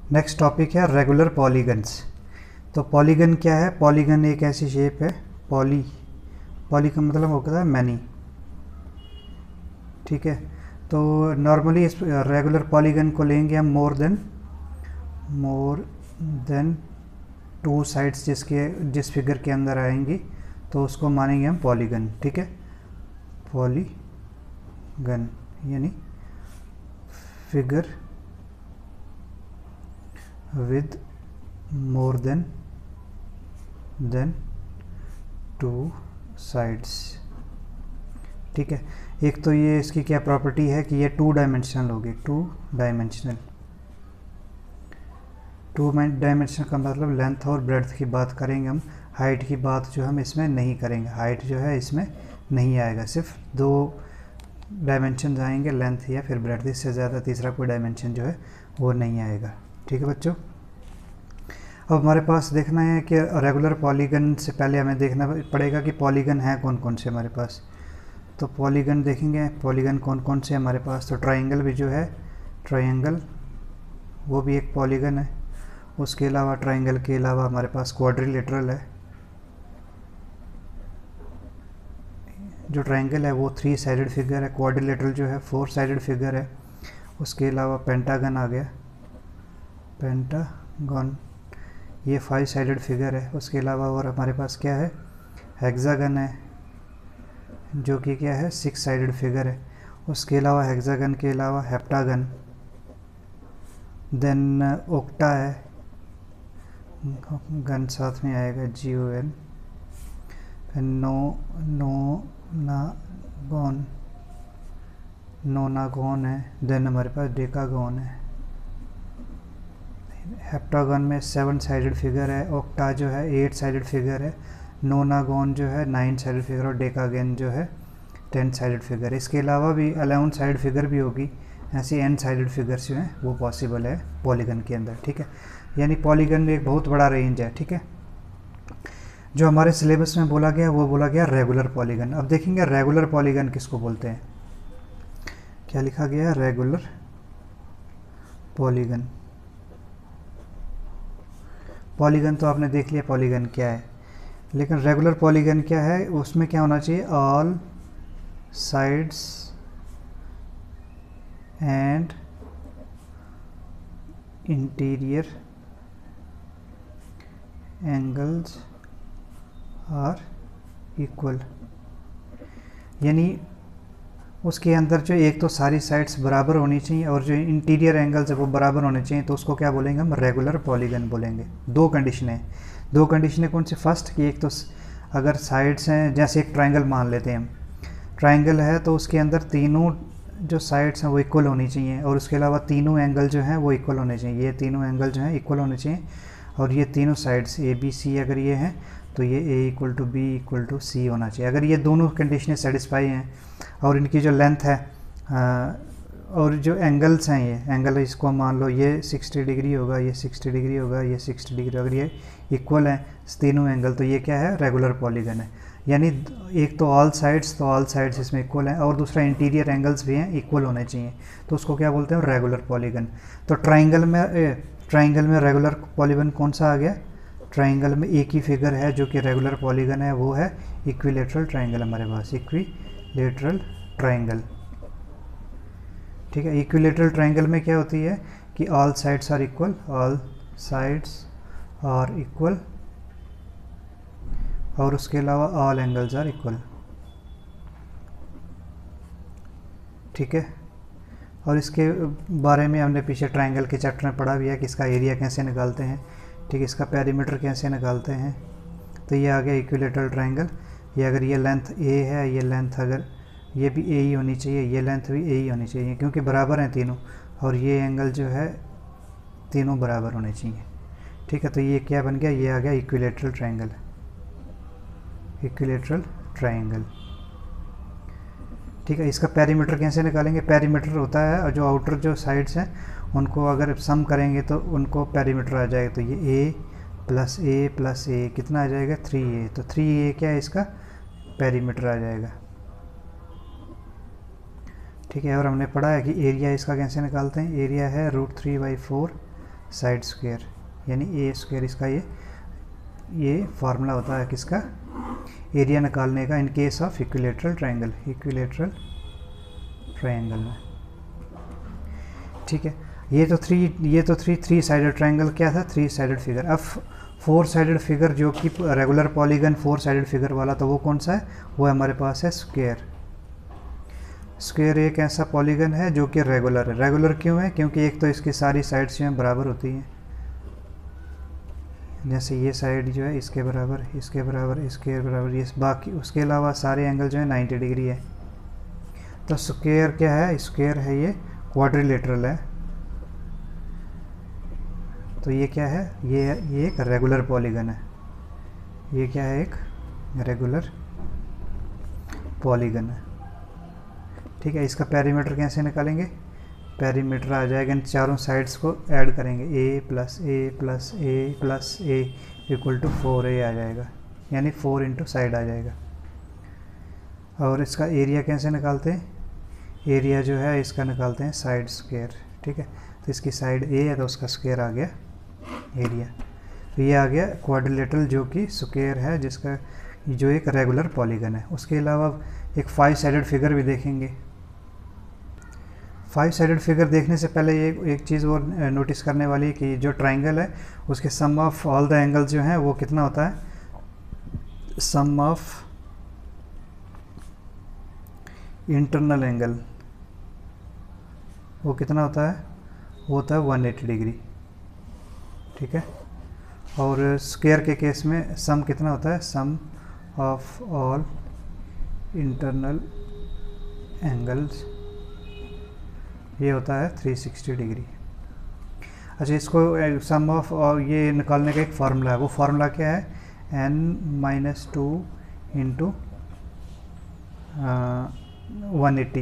Next topic है regular polygons. तो polygon क्या है? पॉलीगन एक ऐसी शेप है, पॉली का मतलब होता है मैनी। ठीक है, तो नॉर्मली इस रेगुलर पॉलीगन को लेंगे हम मोर देन टू साइड्स जिस फिगर के अंदर आएंगी तो उसको मानेंगे हम पॉलीगन। ठीक है, पॉलीगन यानी figure with more than two sides. ठीक है, एक तो ये इसकी क्या प्रॉपर्टी है कि ये टू डायमेंशनल होगी। टू डायमेंशनल का मतलब लेंथ और ब्रेड्थ की बात करेंगे हम, हाइट की बात जो हम इसमें नहीं करेंगे। हाइट जो है इसमें नहीं आएगा, सिर्फ दो डायमेंशन आएंगे, लेंथ या फिर ब्रेड्थ। इससे ज़्यादा तीसरा कोई डायमेंशन जो है वो नहीं आएगा। ठीक है बच्चों, अब हमारे पास देखना है कि रेगुलर पॉलीगन से पहले हमें देखना पड़ेगा कि पॉलीगन है कौन कौन से हमारे पास। तो पॉलीगन देखेंगे, पॉलीगन कौन कौन से हमारे पास। तो ट्रायंगल भी जो है, ट्रायंगल वो भी एक पॉलीगन है। उसके अलावा ट्रायंगल के अलावा हमारे पास क्वाड्रिलेटरल है। जो ट्रायंगल है वो 3 साइडेड फिगर है, क्वाड्रिलेटरल जो है 4 साइडेड फिगर है। उसके अलावा पेंटागन आ गया, पेंटागन ये 5 साइडेड फिगर है। उसके अलावा और हमारे पास क्या है, हेक्सागन है जो कि क्या है 6 साइडेड फिगर है। उसके अलावा हेक्सागन के अलावा हेप्टागन, देन ओक्टा है, गन साथ में आएगा GON, फिर नोनागोन है, देन हमारे पास डेकागोन है। हेप्टागन में 7 साइडेड फिगर है, ओक्टा जो है 8 साइडेड फिगर है, नोनागोन जो है 9 साइडेड फिगर और डेकागन जो है 10 साइडेड फिगर। इसके अलावा भी 11 साइड फिगर भी होगी, ऐसी n साइडेड फिगर्स जो हैं वो पॉसिबल है पॉलीगन के अंदर। ठीक है, यानी पॉलीगन में एक बहुत बड़ा रेंज है। ठीक है, जो हमारे सिलेबस में बोला गया वो बोला गया रेगुलर पॉलीगन। अब देखेंगे रेगुलर पॉलीगन किसको बोलते हैं। क्या लिखा गया है, रेगुलर पॉलीगन। पॉलीगन तो आपने देख लिया पॉलीगन क्या है, लेकिन रेगुलर पॉलीगन क्या है, उसमें क्या होना चाहिए, all sides and interior angles are equal. यानी उसके अंदर जो एक तो सारी साइड्स बराबर होनी चाहिए और जो इंटीरियर एंगल्स है वो बराबर होने चाहिए, तो उसको क्या बोलेंगे हम, रेगुलर पॉलीगन बोलेंगे। दो कंडीशनें कौन सी, फर्स्ट कि एक तो अगर साइड्स हैं, जैसे एक ट्रायंगल मान लेते हैं हम, ट्रायंगल है तो उसके अंदर तीनों जो साइड्स हैं वो इक्वल होनी चाहिए, और उसके अलावा तीनों एंगल जो हैं वो इक्वल होने चाहिए। ये तीनों एंगल जो हैं इक्वल होने चाहिए, और ये तीनों साइड्स ABC अगर ये हैं तो ये A = B = C होना चाहिए। अगर ये दोनों कंडीशनें सेटिस्फाई हैं और इनकी जो लेंथ है और जो एंगल्स हैं, ये एंगल इसको मान लो ये 60 डिग्री होगा, ये 60 डिग्री होगा, ये 60 डिग्री, अगर ये इक्वल हैं तीनों एंगल, तो ये क्या है, रेगुलर पॉलीगन है। यानी एक तो ऑल साइड्स इसमें इक्वल हैं, और दूसरा इंटीरियर एंगल्स भी हैं इक्वल होने चाहिए, तो उसको क्या बोलते हैं, रेगुलर पॉलीगन। तो ट्रायंगल में रेगुलर पॉलीगन कौन सा आ गया, ट्रायंगल में एक ही फिगर है जो कि रेगुलर पॉलीगन है, वो है इक्विलेटरल ट्रायंगल हमारे पास, इक्विलेटरल ट्रायंगल। ठीक है, इक्विलेटरल ट्रायंगल में क्या होती है कि ऑल साइड्स आर इक्वल, और उसके अलावा ऑल एंगल्स आर इक्वल। ठीक है, और इसके बारे में हमने पीछे ट्रायंगल के चैप्टर में पढ़ा भी है कि इसका एरिया कैसे निकालते हैं। ठीक है, इसका पेरीमीटर कैसे निकालते हैं। तो ये आ गया इक्विलेटरल ट्रायंगल। ये अगर ये लेंथ A है, ये लेंथ अगर ये भी A ही होनी चाहिए, ये लेंथ भी A ही होनी चाहिए, क्योंकि बराबर हैं तीनों, और ये एंगल जो है तीनों बराबर होने चाहिए। ठीक है, तो ये क्या बन गया, ये आ गया इक्विलेटरल ट्रायंगल। ठीक है, इसका पेरीमीटर कैसे निकालेंगे, पेरीमीटर होता है और जो आउटर जो साइड्स हैं उनको अगर सम करेंगे तो उनको पेरीमीटर आ जाएगा। तो ये A + A कितना आ जाएगा, 3A। तो 3A क्या है, इसका पेरीमीटर आ जाएगा। ठीक है, और हमने पढ़ा है कि एरिया इसका कैसे निकालते हैं, एरिया है √3/4 साइड स्क्वायर, यानी ए स्क्वायर इसका ये फार्मूला होता है किसका, एरिया निकालने का in case of equilateral triangle, equilateral triangle में। ठीक है, ये तो थ्री साइडेड ट्रायंगल क्या था, 3 साइडेड फिगर। अब 4 साइडेड फिगर जो कि रेगुलर पॉलीगन 4 साइडेड फिगर वाला, तो वो कौन सा है, वो हमारे पास है स्क्वायर। स्क्वायर एक ऐसा पॉलीगन है जो कि रेगुलर है। रेगुलर क्यों है, क्योंकि एक तो इसकी सारी साइड्स जो हैं बराबर होती हैं, जैसे ये साइड जो है इसके बराबर, इसके बराबर, इसके बराबर, ये बाकी उसके अलावा सारे एंगल जो है 90 डिग्री है। तो स्क्वायर क्या है, स्क्वायर है ये क्वाड्रिलेटरल है। तो ये क्या है, ये एक रेगुलर पॉलीगन है। ये क्या है, एक रेगुलर पॉलीगन है। ठीक है, इसका पेरीमीटर कैसे निकालेंगे, पेरीमीटर आ जाएगा, इन चारों साइड्स को ऐड करेंगे, a plus a plus a plus a equal to 4a आ जाएगा, यानी 4 इंटू साइड आ जाएगा। और इसका एरिया कैसे निकालते हैं, एरिया जो है इसका निकालते हैं साइड स्क्वायर। ठीक है, तो इसकी साइड a है तो उसका स्क्वायर आ गया एरिया। तो ये आ गया क्वाड्रिलेटरल जो कि स्क्वायर है, जिसका जो एक रेगुलर पॉलीगन है। उसके अलावा एक 5 साइडेड फिगर भी देखेंगे। 5 साइडेड फिगर देखने से पहले ये एक चीज़ और नोटिस करने वाली कि जो ट्राइंगल है उसके sum of all the angles जो हैं वो कितना होता है, सम ऑफ इंटरनल एंगल वो कितना होता है, वो होता है 180 डिग्री। ठीक है, और स्क्वायर के केस में सम कितना होता है, sum of all internal angles ये होता है 360 डिग्री। अच्छा, इसको सम ऑफ और ये निकालने का एक फार्मूला है, वो फार्मूला क्या है, n-2 इंटू 180।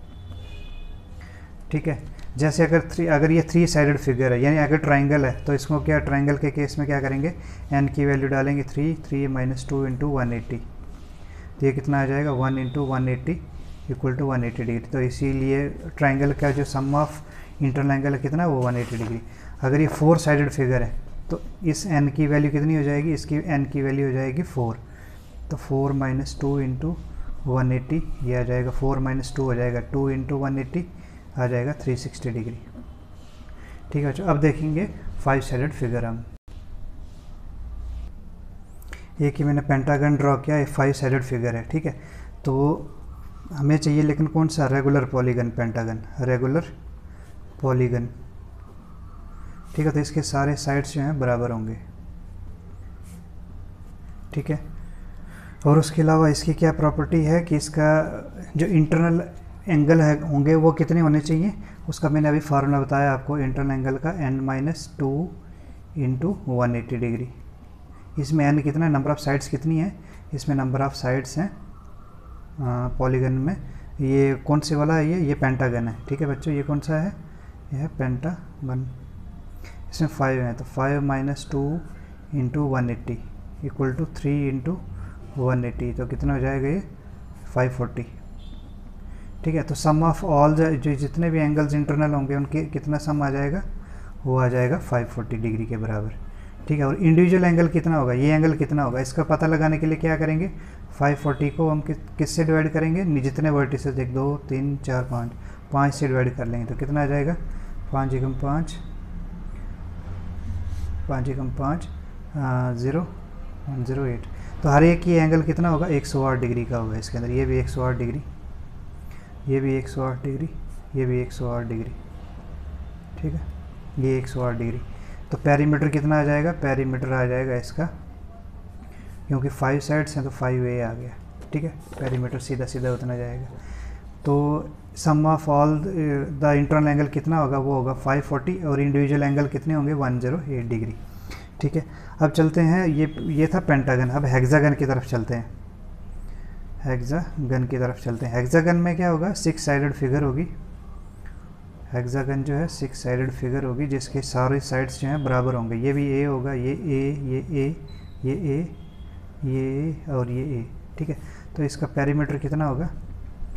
ठीक है, जैसे अगर ये 3 साइडेड फिगर है, यानी अगर ट्राइंगल है तो इसको क्या, ट्राइंगल के केस में क्या करेंगे, n की वैल्यू डालेंगे 3 - 2 इंटू 180। तो ये कितना आ जाएगा, 1 इंटू 180 इक्वल टू 180 डिग्री। तो इसीलिए ट्राइंगल का जो सम ऑफ इंटरनल एंगल है कितना, वो 180 डिग्री। अगर ये 4 साइडेड फिगर है तो इस n की वैल्यू कितनी हो जाएगी, इसकी n की वैल्यू हो जाएगी 4। तो 4 - 2 इंटू 180 ये आ जाएगा, 4 - 2 हो जाएगा 2 इंटू 180 आ जाएगा 360 डिग्री। ठीक है, अब देखेंगे 5 साइडेड फिगर। हम एक ही मैंने पेंटागन ड्रॉ किया, ये 5 साइडेड फिगर है। ठीक है, तो हमें चाहिए लेकिन कौन सा, regular polygon pentagon, regular polygon. ठीक है, तो इसके सारे साइड्स जो हैं बराबर होंगे। ठीक है, और उसके अलावा इसकी क्या प्रॉपर्टी है कि इसका जो इंटरनल एंगल है होंगे वो कितने होने चाहिए, उसका मैंने अभी फार्मूला बताया आपको, इंटरनल एंगल का n-2 इंटू 180 डिग्री। इसमें n कितना, नंबर ऑफ़ साइड्स कितनी है, इसमें नंबर ऑफ़ साइड्स हैं पॉलीगन में। ये कौन से वाला है, ये पेंटागन है। ठीक है बच्चों, ये कौन सा है, यह है पेंटागन। इसमें 5 है, तो 5 - 2 इंटू 180 इक्वल टू 3 इंटू 180, तो कितना हो जाएगा ये 540। ठीक है, तो सम ऑफ ऑल जो जितने भी एंगल्स इंटरनल होंगे उनके कितना सम आ जाएगा, वो आ जाएगा 540 डिग्री के बराबर। ठीक है, और इंडिविजुअल एंगल कितना होगा, ये एंगल कितना होगा, इसका पता लगाने के लिए क्या करेंगे, 540 को हम किससे डिवाइड करेंगे, जितने वर्टिसेस 1 2 3 4 5 से डिवाइड कर लेंगे, तो कितना आ जाएगा, 5 एकम 5 0 108। तो हर एक की एंगल कितना होगा, 108 डिग्री का होगा इसके अंदर। ये भी 108 डिग्री, ये भी 108 डिग्री, ये भी 108 डिग्री। ठीक है, ये 108 डिग्री। तो पेरीमीटर कितना आ जाएगा, पेरीमीटर आ जाएगा इसका, क्योंकि 5 साइड्स हैं तो 5a आ गया। ठीक है, पेरीमीटर सीधा सीधा उतना जाएगा। तो sum of all the internal angle कितना होगा, वो होगा 540, और इंडिविजुअल एंगल कितने होंगे 108 डिग्री। ठीक है, अब चलते हैं, ये था पेंटागन। अब हेक्सागन की तरफ चलते हैं, हेक्सागन की तरफ चलते हैं। हेक्सागन में क्या होगा, 6 साइडेड फिगर होगी। हेक्सागन जो है 6 साइडेड फिगर होगी, जिसके सारे साइड्स जो हैं बराबर होंगे। ये भी ए होगा, ये ए, ये ए, ये ए, ये ए और ये ए। ठीक है, तो इसका पेरीमीटर कितना होगा,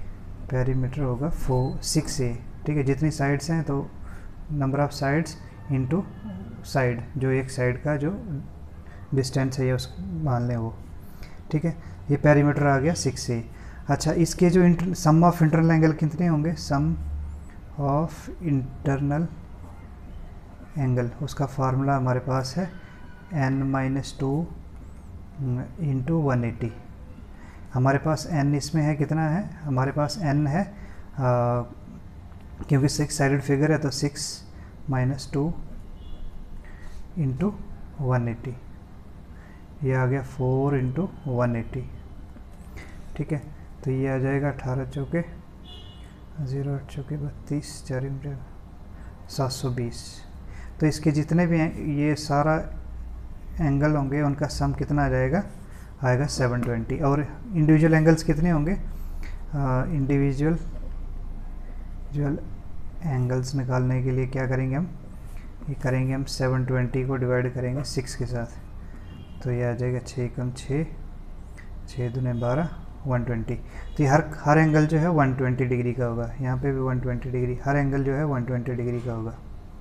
पेरीमीटर होगा 6a। ठीक है, जितनी साइड्स हैं तो number of sides into side, जो एक साइड का जो डिस्टेंस है ये उस मान लें वो, ठीक है। ये पेरीमीटर आ गया 6A। अच्छा, इसके जो सम ऑफ इंटरनल एंगल कितने होंगे, सम ऑफ इंटरनल एंगल, उसका फार्मूला हमारे पास है n-2 इंटू 180। हमारे पास n इसमें है कितना है, हमारे पास n है क्योंकि 6 साइडेड फिगर है तो 6 - 2 इंटू 180, ये आ गया 4 इंटू 180, ठीक है। तो ये आ जाएगा 18 चौके 0 8 चौके 32 4 720। तो इसके जितने भी ये सारा एंगल होंगे उनका सम कितना आ जाएगा, आएगा 720। और इंडिविजुअल एंगल्स कितने होंगे, इंडिविजुअल एंगल्स निकालने के लिए क्या करेंगे हम, ये करेंगे हम 720 को डिवाइड करेंगे 6 के साथ, तो ये आ जाएगा 6 कम 6 6 दूने 12 120। तो ये हर एंगल जो है 120 डिग्री का होगा, यहाँ पे भी 120 डिग्री, हर एंगल जो है 120 डिग्री का होगा,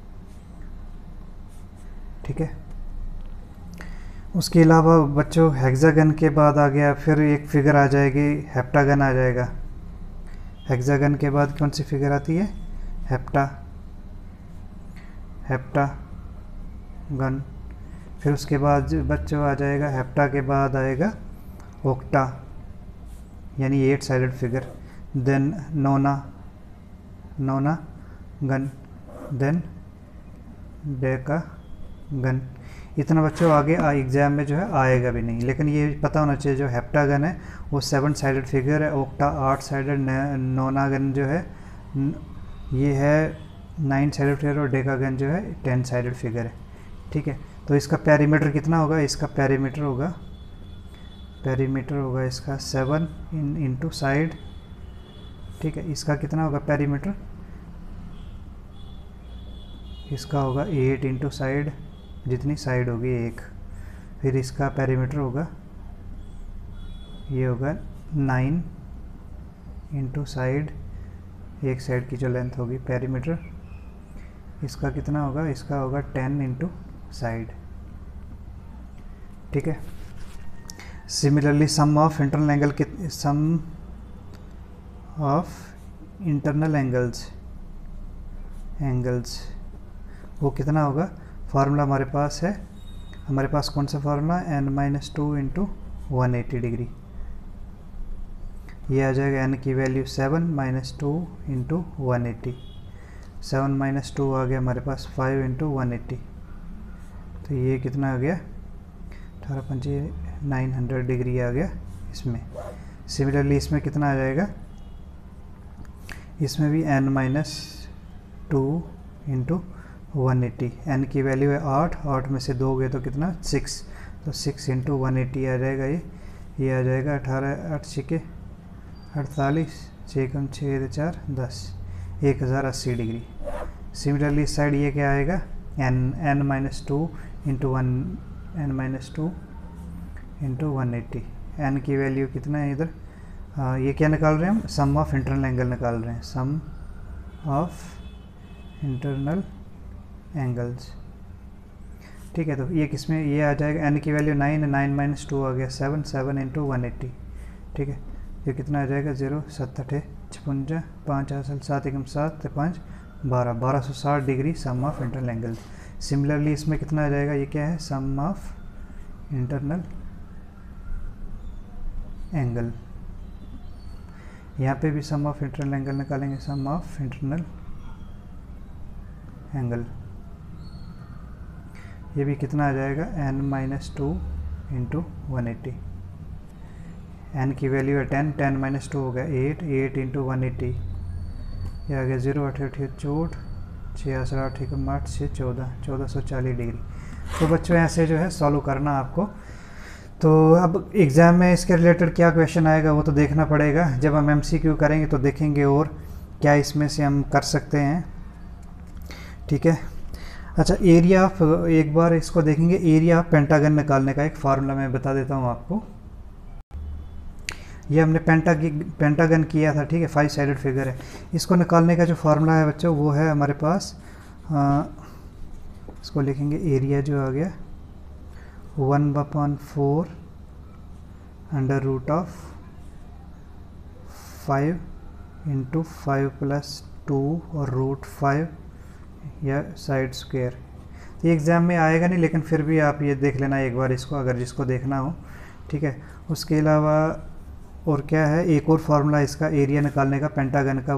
ठीक है। उसके अलावा बच्चों हेक्सागन के बाद आ गया, फिर एक फिगर आ जाएगी हेप्टागन आ जाएगा। हेक्सागन के बाद कौन सी फिगर आती है, हेप्टागन। फिर उसके बाद बच्चों आ जाएगा, हेप्टा के बाद आएगा ओक्टा यानी 8 sided figure, then nonagon, then decagon. इतना बच्चों आगे एग्जाम में जो है आएगा भी नहीं, लेकिन ये पता होना चाहिए जो हेप्टागन है वो 7 साइडेड फिगर है, ओक्टा 8 साइडेड, नोनागन जो है ये है 9 साइडेड फिगर और डेकागन जो है 10 साइडेड फिगर है, ठीक है। तो इसका पेरीमीटर कितना होगा, इसका पेरीमीटर होगा इसका 7 इंटू साइड, ठीक है। इसका कितना होगा पेरीमीटर, इसका होगा 8 इंटू साइड, जितनी साइड होगी 1। फिर इसका पेरीमीटर होगा, ये होगा 9 इंटू साइड, एक साइड की जो लेंथ होगी पेरीमीटर, इसका कितना होगा, इसका होगा 10 इंटू साइड, ठीक है। Similarly sum of internal angles वो कितना होगा, फार्मूला हमारे पास है, हमारे पास कौन सा फार्मूला, n-2 इंटू 180 डिग्री। ये आ जाएगा n की वैल्यू 7 - 2 इंटू 180, 7 - 2 आ गया हमारे पास 5 इंटू 180, तो ये कितना आ गया 18 900 डिग्री आ गया इसमें। सिमिलरली इसमें कितना आ जाएगा, इसमें भी n-2 इंटू 180, n की वैल्यू है 8 में से 2 गए तो कितना 6, तो 6 इंटू 180 आ जाएगा, ये आ जाएगा 18 8 6 48 6 कम 6 4 10 1080 डिग्री। सिमिलरली इस साइड ये क्या आएगा, n-2 इंटू 180, n की वैल्यू कितना है इधर, ये क्या निकाल रहे हैं हम, सम ऑफ इंटरनल एंगल निकाल रहे हैं, सम ऑफ इंटरनल एंगल्स, ठीक है। तो ये किसमें, ये आ जाएगा n की वैल्यू 9 - 2 आ गया 7 इंटू 180, ठीक है। ये कितना आ जाएगा 0 7 8 56 5 8 7 1 7 5 12 1260 degree sum of internal angle. Similarly इसमें कितना आ जाएगा, ये क्या है, सम ऑफ इंटरनल एंगल, यहाँ पे भी सम ऑफ इंटरनल एंगल निकालेंगे, सम ऑफ इंटरनल एंगल, ये भी कितना आ जाएगा n-2 इंटू 180, n की वैल्यू है 10 - 2 हो गया 8 इंटू 180, ये आ गया 0 8 8 64 6 8 8 6 14 1440 डिग्री। तो बच्चों ऐसे जो है सॉल्व करना आपको। तो अब एग्ज़ाम में इसके रिलेटेड क्या क्वेश्चन आएगा वो तो देखना पड़ेगा, जब हम MCQ करेंगे तो देखेंगे और क्या इसमें से हम कर सकते हैं, ठीक है। अच्छा, एरिया ऑफ, एक बार इसको देखेंगे, एरिया ऑफ पेंटागन निकालने का एक फार्मूला मैं बता देता हूँ आपको। ये हमने पेंटागन किया था, ठीक है, 5 साइडेड फिगर है। इसको निकालने का जो फार्मूला है बच्चों वो है हमारे पास इसको लिखेंगे एरिया जो आ गया 1/4 अंडर रूट ऑफ 5 इंटू 5 + 2 और रूट 5 या साइड स्क्वायर। ये एग्ज़ाम में आएगा नहीं, लेकिन फिर भी आप ये देख लेना एक बार इसको, अगर जिसको देखना हो, ठीक है। उसके अलावा और क्या है, एक और फार्मूला इसका एरिया निकालने का पेंटागन का,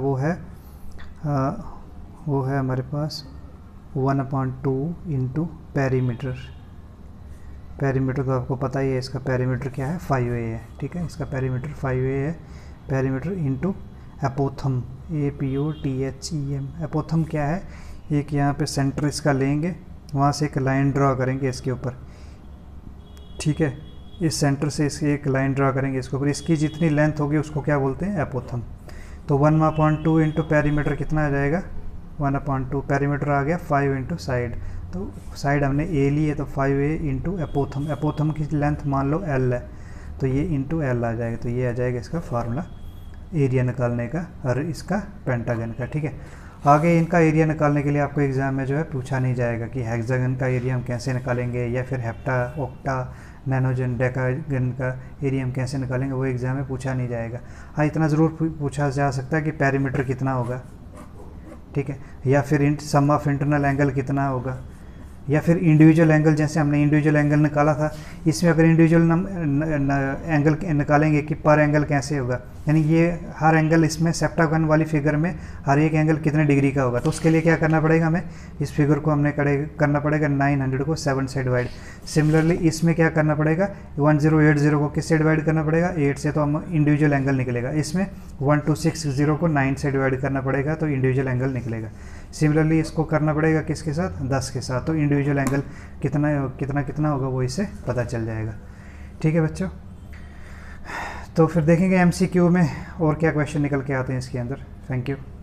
वो है हमारे पास 1/2 इंटू पेरीमीटर। पेरीमीटर तो आपको पता ही है, इसका पेरीमीटर क्या है 5a है, ठीक है। इसका पेरीमीटर 5a है, perimeter into apothem, APOTHEM। Apothem क्या है, एक यहाँ पे सेंटर इसका लेंगे, वहाँ से एक लाइन ड्रा करेंगे इसके ऊपर, ठीक है। इस सेंटर से इसकी एक लाइन ड्रा करेंगे इसके ऊपर, इसकी जितनी लेंथ होगी उसको क्या बोलते हैं, एपोथम। तो 1/2 इंटू पेरीमीटर कितना आ जाएगा, 1/2 पेरीमीटर आ गया 5 इंटू साइड, तो साइड हमने ए ली है तो 5a इंटू एपोथम। एपोथम की लेंथ मान लो l है, तो ये इंटू l आ जाएगा। तो ये आ जाएगा इसका फार्मूला एरिया निकालने का और इसका पेंटागन का, ठीक है। आगे इनका एरिया निकालने के लिए आपको एग्ज़ाम में जो है पूछा नहीं जाएगा कि हेक्सागन का एरिया हम कैसे निकालेंगे, या फिर हेप्टा, ऑक्टा, नैनोजन, डेकागन का एरिया हम कैसे निकालेंगे, वो एग्ज़ाम में पूछा नहीं जाएगा। हाँ, इतना ज़रूर पूछा जा सकता है कि पेरीमीटर कितना होगा, ठीक है, या फिर सम ऑफ इंटरनल एंगल कितना होगा, या फिर इंडिविजुअल एंगल, जैसे हमने इंडिविजुअल एंगल निकाला था, इसमें अगर इंडिविजुअल एंगल निकालेंगे कि पर एंगल कैसे होगा, यानी ये हर एंगल इसमें सेप्टागन वाली फिगर में हर एक एंगल कितने डिग्री का होगा। तो उसके लिए क्या करना पड़ेगा हमें, इस फिगर को हमने करना पड़ेगा 900 को 7 से डिवाइड। सिमिलरली इसमें क्या करना पड़ेगा, 1080 को किससे डिवाइड करना पड़ेगा, 8 से, तो हम इंडिविजुअल एंगल निकलेगा। इसमें 1260 को 9 से डिवाइड करना पड़ेगा, तो इंडिविजुअल एंगल निकलेगा। सिमिलरली इसको करना पड़ेगा किसके साथ, 10 के साथ, तो इंडिविजुअल एंगल कितना होगा वो इससे पता चल जाएगा, ठीक है बच्चों। तो फिर देखेंगे MCQ में और क्या क्वेश्चन निकल के आते हैं इसके अंदर। Thank you.